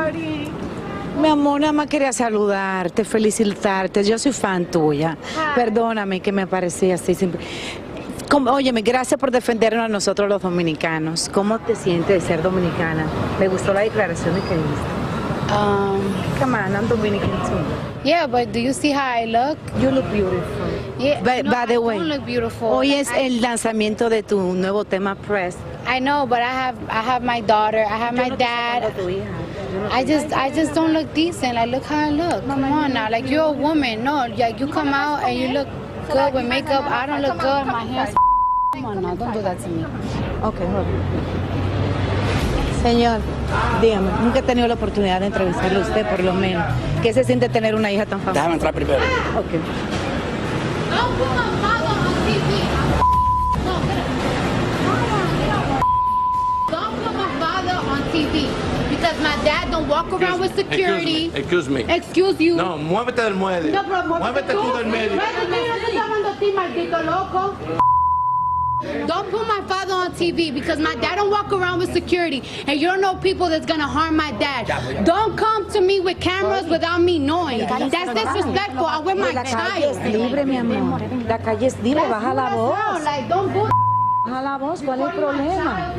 Cody. Mi amor, nada más quería saludarte, felicitarte. Yo soy fan tuya. Perdóname que me aparecí así. Óyeme, gracias por defendernos a nosotros los dominicanos. ¿Cómo te sientes de ser dominicana? Me gustó la declaración que diste. Come on, I'm Dominican too. Yeah, but do you see how I look? You look beautiful. Yeah, no, by the I way, don't look beautiful. hoy Like, es el lanzamiento de tu nuevo tema Press. I know, but I have my daughter, I have my dad. I just don't look decent. I look how I look. Come on now, like you're a woman. No, like you come out and you look good with makeup. I don't look good. My hair's come on now, don't do that to me. Okay, hold on. Señor, dígame, nunca he tenido la oportunidad de entrevistarle a usted, por lo menos. ¿Qué se siente tener una hija tan famosa? Déjame entrar primero. Okay. Don't put my father on TV. Don't put my father on TV. Because my dad don't walk around with security. Excuse me. Excuse you. No, muévete del medio. No, pero muévete tú del medio. No te llamando a ti, maldito loco. Don't put my father on TV because my dad don't walk around with security and you don't know people that's gonna harm my dad. Don't come to me with cameras without me knowing. That's disrespectful. I'm with my La calle child. es libre, mi amor. La calle es libre, baja la voz. Like, don't put Baja la voz, ¿cuál es el problema?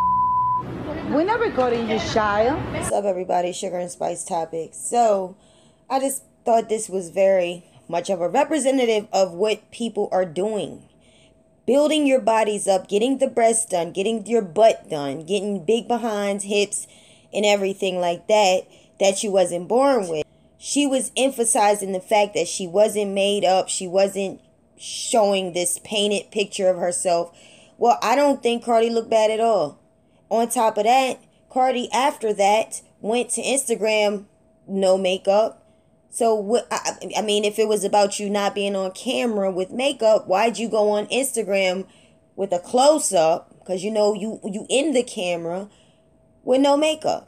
We're not recording you, child. What's up, everybody? Sugar and Spice Topics. So, I just thought this was very much of a representative of what people are doing. Building your bodies up, getting the breasts done, getting your butt done, getting big behinds, hips, and everything like that you wasn't born with. She was emphasizing the fact that she wasn't made up. She wasn't showing this painted picture of herself. Well, I don't think Cardi looked bad at all. On top of that, Cardi, after that, went to Instagram, no makeup. So, what? I mean, if it was about you not being on camera with makeup, why'd you go on Instagram with a close-up? Because, you know, you in the camera with no makeup.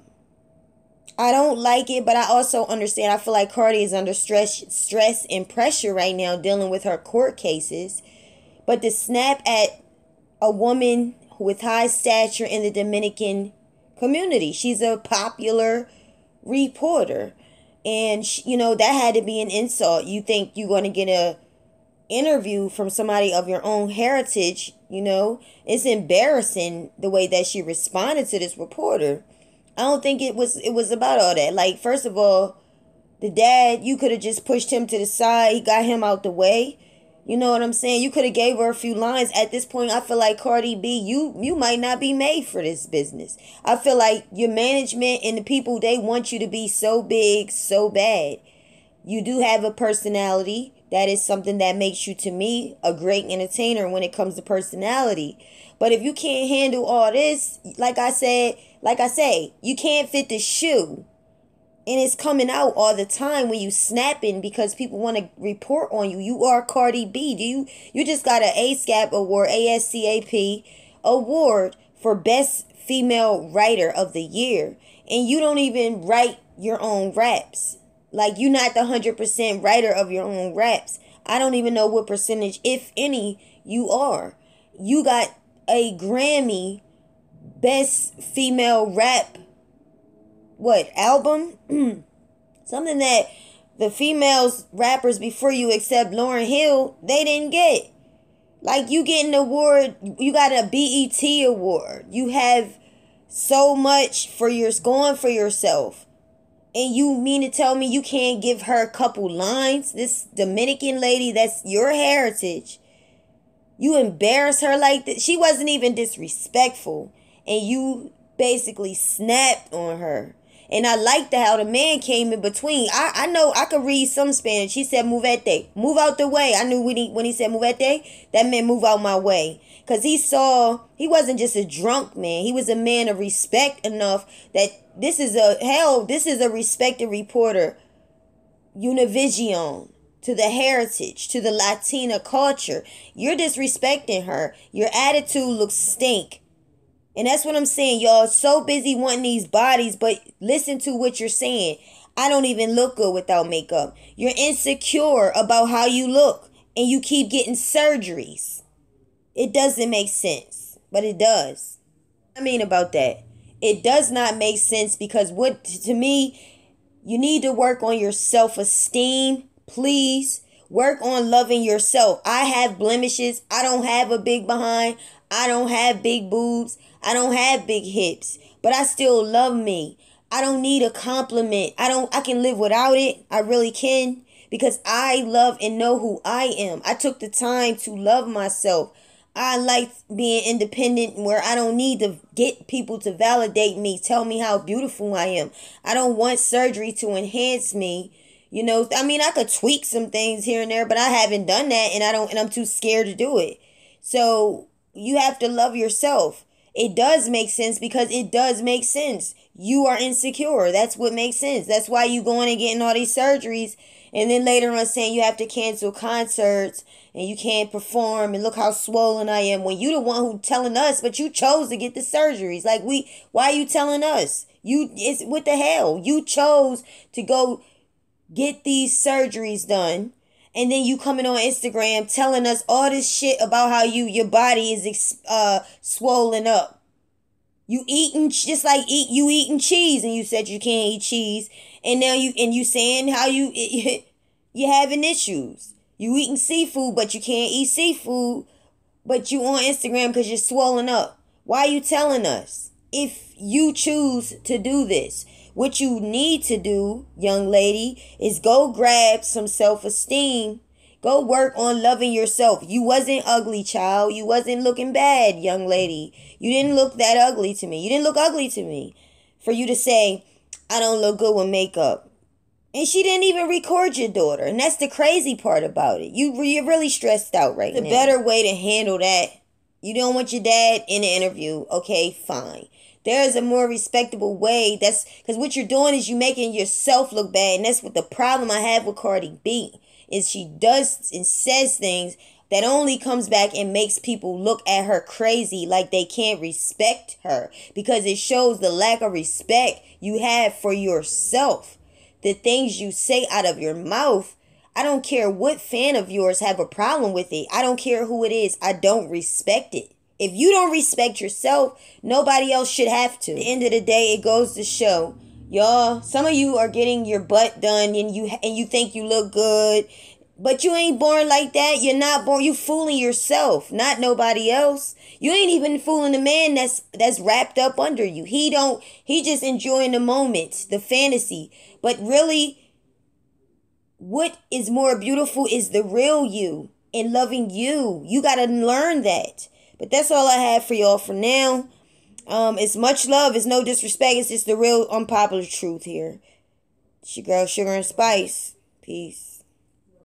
I don't like it, but I also understand. I feel like Cardi is under stress and pressure right now dealing with her court cases. But to snap at a woman with high stature in the Dominican community, she's a popular reporter. And, you know, that had to be an insult. You think you're going to get a interview from somebody of your own heritage, you know? It's embarrassing the way that she responded to this reporter. I don't think it was about all that. Like, first of all, the dad, you could have just pushed him to the side. Got him out the way. You know what I'm saying? You could have gave her a few lines. At this point, I feel like Cardi B, you might not be made for this business. I feel like your management and the people, they want you to be so big, so bad. You do have a personality. That is something that makes you, to me, a great entertainer when it comes to personality. But if you can't handle all this, like I say, you can't fit the shoe. And it's coming out all the time when you snapping because people want to report on you. You are Cardi B. You just got an ASCAP award, ASCAP award for Best Female Writer of the Year. And you don't even write your own raps. Like, you're not the 100% writer of your own raps. I don't even know what percentage, if any, you are. You got a Grammy Best Female Rap album? Something that the females rappers before you, except Lauryn Hill, they didn't get. Like, you get an award, you got a BET award. You have so much going for yourself. And you mean to tell me you can't give her a couple lines? This Dominican lady, that's your heritage. You embarrass her like that. She wasn't even disrespectful. And you basically snapped on her. And I liked how the man came in between. I know I could read some Spanish. He said, movete. Move out the way. I knew when he said movete, that meant move out my way. Because he wasn't just a drunk man. He was a man of respect enough that this is a respected reporter. Univision, to the heritage, to the Latina culture. You're disrespecting her. Your attitude looks stink. And that's what I'm saying. Y'all so busy wanting these bodies, but listen to what you're saying. I don't even look good without makeup. You're insecure about how you look, and you keep getting surgeries. It doesn't make sense, but it does. I mean about that. It does not make sense because to me, you need to work on your self-esteem, please. Work on loving yourself. I have blemishes. I don't have a big behind. I don't have big boobs. I don't have big hips. But I still love me. I don't need a compliment. I can live without it. I really can. Because I love and know who I am. I took the time to love myself. I like being independent where I don't need to get people to validate me, tell me how beautiful I am. I don't want surgery to enhance me. You know, I mean, I could tweak some things here and there, but I haven't done that and I'm too scared to do it. So you have to love yourself. It does make sense because it does make sense. You are insecure. That's what makes sense. That's why you going and getting all these surgeries. And then later on saying you have to cancel concerts and you can't perform and look how swollen I am when you the one who telling us, but you chose to get the surgeries. Like why are you telling us? It's what the hell? You chose to go get these surgeries done. And then you coming on Instagram telling us all this shit about how your body is swollen up. You eating just like you eating cheese and you said you can't eat cheese. And now you saying how you having issues. You eating seafood, but you can't eat seafood. But you on Instagram because you're swollen up. Why are you telling us? If you choose to do this, what you need to do, young lady, is go grab some self-esteem. Go work on loving yourself. You wasn't ugly, child. You wasn't looking bad, young lady. You didn't look that ugly to me. You didn't look ugly to me. For you to say, I don't look good with makeup. And she didn't even record your daughter. And that's the crazy part about it. You're really stressed out right now. The better way to handle that. You don't want your dad in the interview. Okay, fine. There's a more respectable way. That's because what you're doing is you making yourself look bad. And that's what the problem I have with Cardi B is she does and says things that only comes back and makes people look at her crazy, like they can't respect her, because it shows the lack of respect you have for yourself. The things you say out of your mouth, I don't care what fan of yours have a problem with it. I don't care who it is. I don't respect it. If you don't respect yourself, nobody else should have to. At the end of the day, it goes to show, y'all, some of you are getting your butt done and you think you look good, but you ain't born like that. You're not born. You fooling yourself, not nobody else. You ain't even fooling the man that's wrapped up under you. He just enjoying the moment, the fantasy. But really, what is more beautiful is the real you and loving you. You got to learn that. But that's all I have for y'all for now. It's much love. It's no disrespect. It's just the real unpopular truth here. It's your girl, Sugar and Spice. Peace.